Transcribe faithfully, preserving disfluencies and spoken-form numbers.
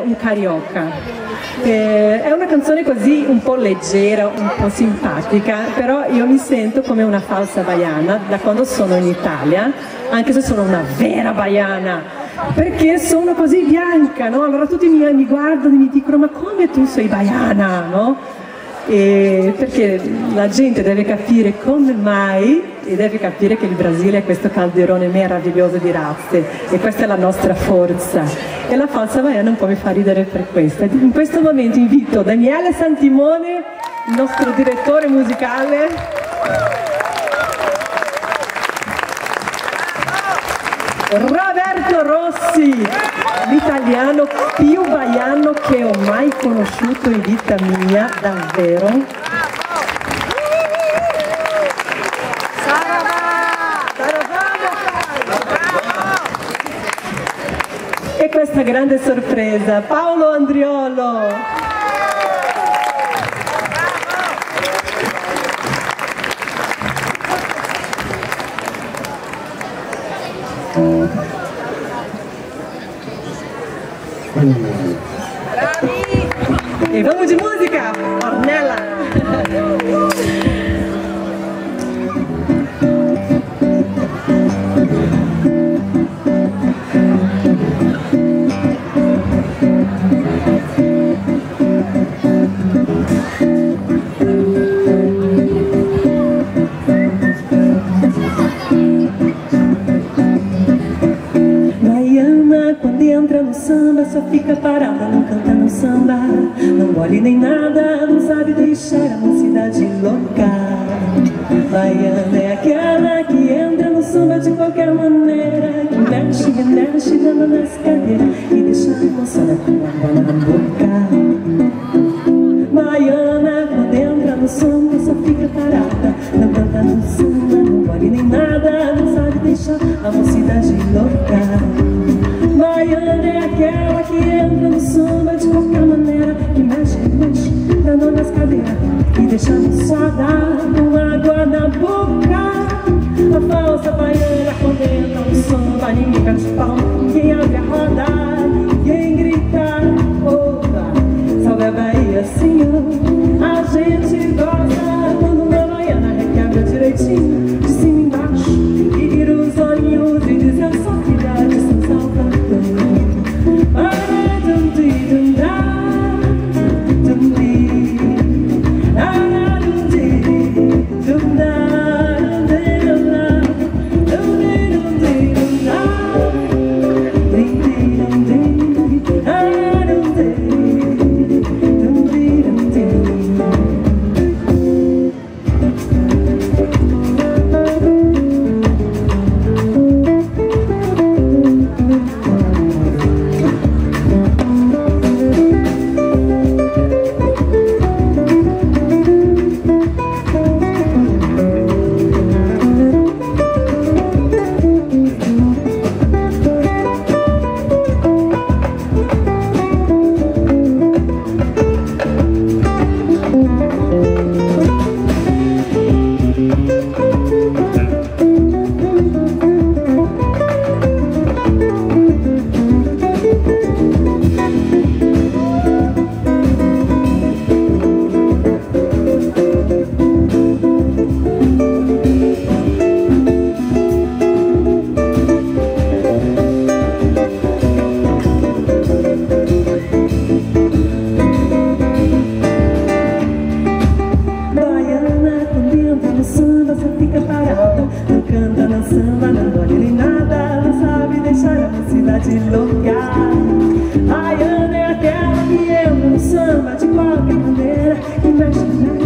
un carioca. Eh, è una canzone così un po' leggera, un po' simpatica, però io mi sento come una falsa baiana da quando sono in Italia, anche se sono una vera baiana, perché sono così bianca, no? Allora tutti mi, mi guardano e mi dicono: ma come tu sei baiana, no? E perché la gente deve capire come mai, e deve capire che il Brasile è questo calderone meraviglioso di razze, e questa è la nostra forza, e la falsa baiana un po' mi fa ridere per questo. In questo momento invito Daniele Santimone, il nostro direttore musicale, Roberto Rossi, l'italiano più baiano che ho mai conosciuto in vita mia, davvero. E questa grande sorpresa, Paolo Andriolo. E vamos de música, Ornella! Entra no samba, só fica parada, não canta, não samba, não mole nem nada, não sabe deixar a mocidade louca. Baiana é aquela que entra no samba de qualquer maneira, que mexe, mexe, dando nas cadeiras e deixa a moçada com água na boca. Baiana, quando entra no samba, só fica parada, não canta, não samba, não mole nem nada, não sabe deixar a mocidade louca. Baiana é aquela que entra no samba de qualquer maneira, que mexe, mexe, dando nas cadeiras e deixa a moçada com água na boca. A falsa baiana quando entra no samba, ninguém bate palma, ninguém abre a roda, ninguém grita, opa, salve a Bahia, senhor. A gente gosta quando uma baiana requebra direitinho, de cima e embaixo, e vira os olhinhos e diz: eu sou filha de São Salvador. Baiana é aquela que entra no samba de qualquer maneira, que mexe,